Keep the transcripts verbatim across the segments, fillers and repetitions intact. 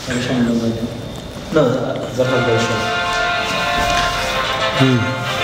No, za foundation. Hmm.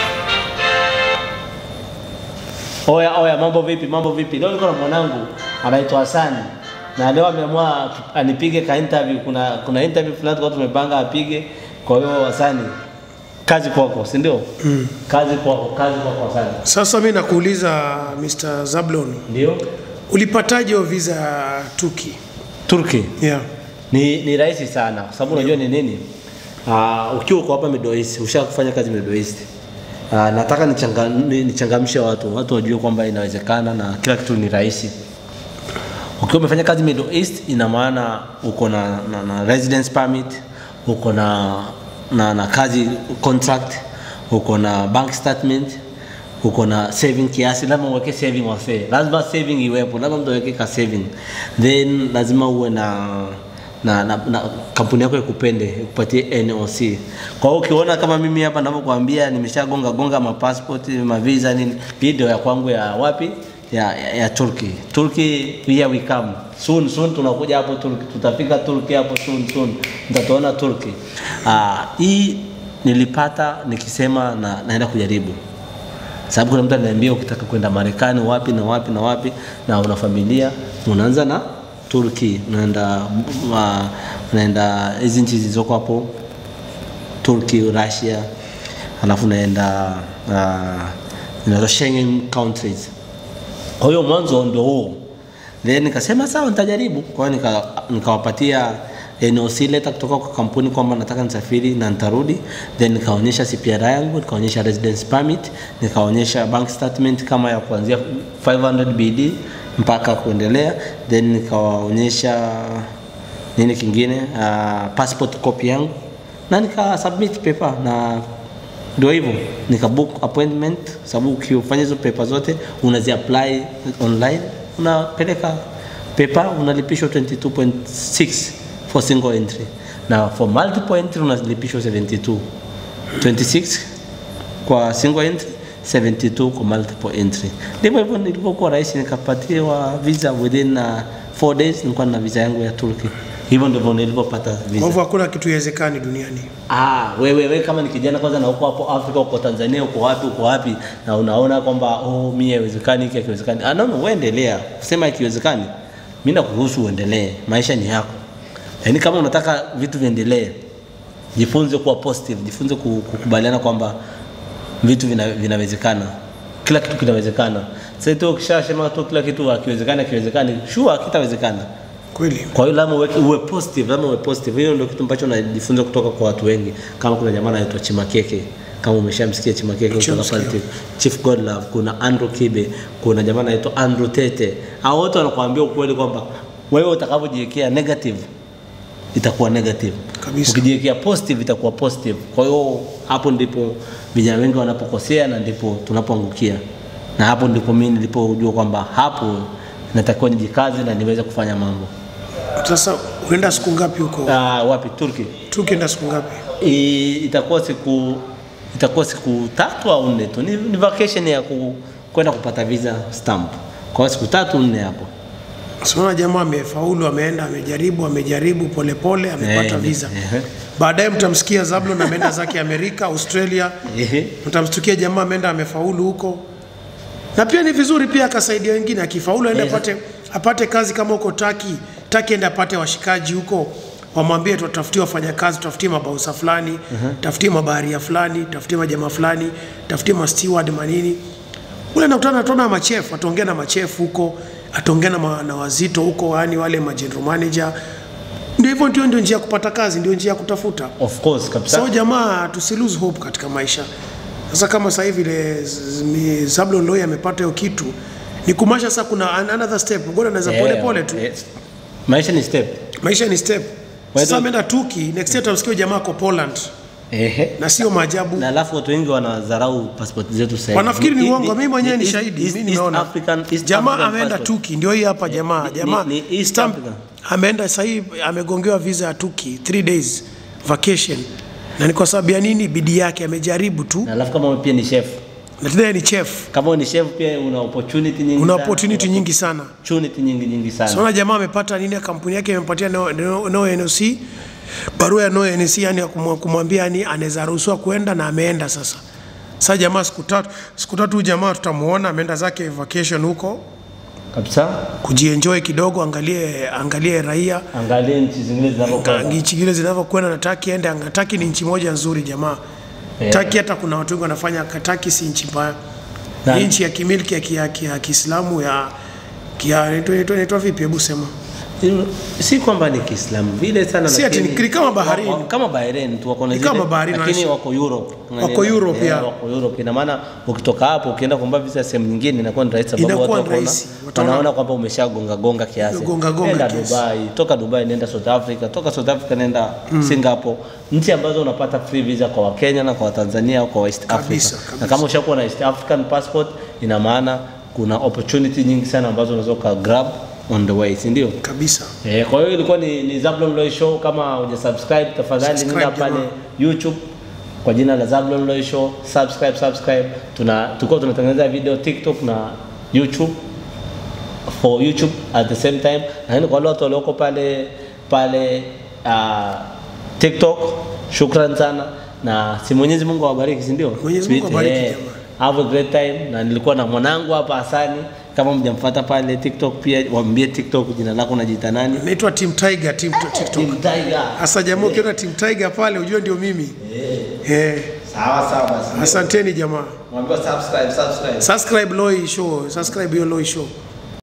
Oya, oya, mambo vipi, mambo vipi? Leo niko na mwanangu anaitwa Hassan. Na leo ameamua anipige ka interview. Kuna kuna interview fulani kwa tumepanga apige. Kwa hiyo Hassan, kazi kwako, si ndio? Mm. Kazi kwako, kazi kwako Hassan. Sasa mimi nakuuliza Mister Zablon. Ndio? Ulipataje visa Turkey? Turkey? Yeah. Ni ni rahisi sana kwa sababu unajua ni nini? Ah, uh, ukiwa uko hapa Middle East, ushakufanya kazi Middle East. Uh, nataka nichangamshe watu, watu wajue kwamba inawezekana na kila kitu ni rahisi. Ukiwa umefanya kazi Middle East ina maana uko na, na, na residence permit, uko na na, na kazi contract, uko na bank statement, uko na saving kiasi, lazima uweke saving wase. Lazima saving iwepo, lazima mtu aweke ka saving. Then lazima uwe na na, na, na kampuni yako ikupende, ikupatie N O C. Kwa hiyo ukiona kama mimi hapa ninavyokuambia nimeshagonga gonga ma passport, ma visa nini, video ya kwangu ya wapi? Ya ya, ya Turkey. Turkey here we come. Soon soon tunakuja hapo Turkey. Tutafika Turkey hapo soon soon. Mtataona Turkey. Ah, hii nilipata nikisema na naenda kujaribu. Sababu kuna mtu ananiambia ukitaka kwenda Marekani wapi na wapi na wapi na una familia, unaanza na Turkey, unaenda uh, unaenda hizi nchi zilizoko hapo Turkey, Russia, alafu unaenda uh, na Schengen countries. Kwa hiyo mwanzo ndio huo. Then nikasema sawa nitajaribu. Kwa hiyo nika nikawapatia N O C letter kutoka kwa kampuni kwamba nataka nisafiri na nitarudi. Then nikaonyesha C P R yangu, nikaonyesha residence permit, nikaonyesha bank statement kama ya kuanzia five hundred B D mpaka kuendelea. Then nikaonyesha nini kingine, uh, passport copy yangu na nika submit paper na ndio hivyo nika book appointment. Sababu ukifanya hizo paper zote unazi apply online, unapeleka paper, unalipishwa twenty-two point six for single entry, na for multiple entry unalipishwa seventy-two. twenty-six kwa single entry, seventy-two kwa multiple entry. Ndivyo hivyo nilipokuwa rahisi nikapatiwa visa within uh, four days. Nilikuwa na visa yangu ya Turkey. Hivyo ndivyo nilipopata visa. Kwa hivyo hakuna kitu iwezekani duniani. Ah, wewe wewe kama ni kijana kwanza na uko hapo Afrika, uko Tanzania, uko wapi, uko wapi na unaona kwamba oh mimi haiwezekani, hiki hakiwezekani. Ah no no, endelea. Sema ikiwezekani. Mimi nakuruhusu uendelee. Maisha ni yako. Yaani kama unataka vitu viendelee, jifunze kuwa positive, jifunze kukubaliana kwamba vitu vinawezekana. Kila kitu kinawezekana. Sasa tu ukishasema tu kila kitu hakiwezekani, hakiwezekani, sure kitawezekana. Kweli. Kwa hiyo lazima uwe positive, lazima uwe positive. Hiyo ndio kitu ambacho najifunza kutoka kwa watu wengi. Kama kuna jamaa anaitwa Chimakeke, kama umeshamsikia Chimakeke kutoka pale Chief Godlove, kuna Andrew Kibe, kuna jamaa anaitwa Andrew Tete. Hao wote wanakuambia ukweli kwamba wewe utakapojiwekea negative itakuwa negative. Kabisa. Ukijiwekea positive itakuwa positive. Kwa hiyo hapo ndipo vijana wengi wanapokosea na ndipo tunapoangukia. Na hapo ndipo mimi nilipojua kwamba hapo natakiwa nijikaze na niweze kufanya mambo. Sasa unaenda siku ngapi huko? Ah, uh, wapi? Turkey. Turkey enda siku ngapi? I, itakuwa siku itakuwa siku tatu au nne tu. Ni, ni vacation ya ku, kwenda kupata visa stamp. Kwa siku tatu nne hapo. Sasa jamaa amefaulu, ameenda, amejaribu, amejaribu pole pole, amepata visa. Baadaye mtamsikia Zablon ameenda zake Amerika, Australia. Mtamstukia jamaa ameenda amefaulu huko. Na pia ni vizuri pia akasaidia wengine, akifaulu aende apate apate kazi kama huko Turkey. Turkey ende apate washikaji huko, wamwambie tutafutie wafanyakazi, tutafutie mabausa fulani, uh -huh. tafutie mabaharia fulani, tafutie majamaa fulani, tafutie ma steward manini. Ule nakutana tuna machef, ataongea na machef huko, ataongea na, na wazito huko, yani wale ma general manager. Ndio hivyo, ndio ndio njia kupata kazi, ndio njia kutafuta. Of course kabisa. So jamaa tusi lose hope katika maisha. Sasa kama sasa hivi ile Zablon Loy amepata hiyo kitu, ni kumasha sasa kuna another step. Ngoja naweza yeah, pole pole tu. Yes. Maisha ni step. Maisha ni step. Sasa ameenda Turkey, next year tutamsikia jamaa kwa Poland. Ehe. Na sio maajabu. Na alafu watu wengi wanadharau passport zetu sasa. Wanafikiri ni uongo, mimi mwenyewe ni shahidi, mimi nimeona. Jamaa ameenda Turkey, ndio hii hapa jamaa. Jamaa East Africa. Ameenda sasa hivi amegongewa visa ya Turkey, three days vacation. Na ni kwa sababu ya nini? Bidii yake, amejaribu tu. Na alafu kama pia ni chef. Na tena ni chef. Kama ni chef pia una opportunity nyingi una sana. opportunity nyingi sana. Opportunity nyingi nyingi sana. Sasa jamaa amepata nini? Kampuni yake imempatia no, no, no N O C. barua ya no N C yani ya kumwambia yani anaweza ruhusiwa kwenda na ameenda sasa. Sasa jamaa siku tatu, siku tatu jamaa tutamuona ameenda zake vacation huko. Kabisa. Kujienjoy kidogo, angalie angalie raia, angalie nchi zingine zinavyokwenda. Nchi zingine zinavyokwenda na Turkey ende Turkey ni nchi moja nzuri jamaa. Yeah. Turkey hata kuna watu wengi wanafanya Turkey si nchi mbaya. Ni nchi ya kimiliki ya kia, kia Kiislamu ya kia inaitwa inaitwa vipi hebu sema. Si kwamba ni Kiislamu vile sana si lakini si kama Bahrain kama Bahrain tu wako na zile lakini wako Europe wako Europe ya wako Europe ina maana ukitoka hapo ukienda kuomba visa sehemu nyingine inakuwa ni rahisi sababu watu wanaona kwamba umeshagonga gonga kiasi nenda Dubai toka Dubai nenda South Africa toka South Africa nenda mm. Singapore nchi ambazo unapata free visa kwa Wakenya na kwa Tanzania au kwa East Africa kabisa, kabisa. Na kama ushakuwa na East African passport ina maana kuna opportunity nyingi sana ambazo unaweza ka grab on the way, si ndio? Kabisa. Eh, kwa hiyo ilikuwa ni, ni Zablon Loy Show. Kama hujasubscribe tafadhali nenda pale YouTube kwa jina la Zablon Loy Show, subscribe subscribe. Tuna tuko tunatengeneza video TikTok na YouTube for YouTube at the same time. Na kwa wale walioko pale pale uh, TikTok, shukran sana na si Mwenyezi Mungu awabariki, si ndio? Mwenyezi Mungu awabariki jamaa. Have a great time. Na nilikuwa na mwanangu hapa Hasani. Kama mjamfuata pale TikTok pia waambie TikTok jina lako unajiita nani? Naitwa Team Tiger, Team TikTok. Team Tiger. Asa jamaa ukiona Team Tiger pale ujue ndio mimi. Eh. Eh. Sawa sawa basi. Asanteni jamaa. Mwambie subscribe, subscribe. Subscribe Loy Show, subscribe your Loy Show.